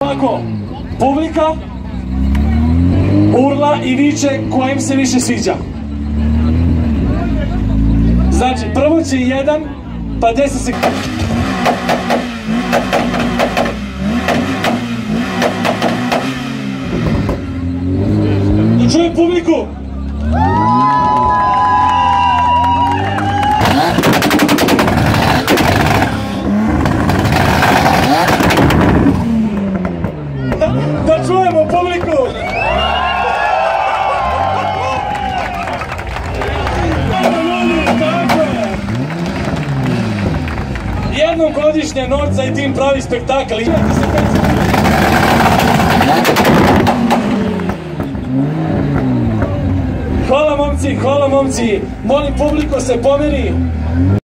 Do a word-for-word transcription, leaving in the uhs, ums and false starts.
ovako, publika urla i viče koja im se više sviđa. Znači, prvo će jedan, pa deset sekundi. Da čujem publiku! Da čujemo publiku! Jednom godišnje Norca i tim pravi spektakl. Hvala momci, hvala momci. Molim publiku se pomeri.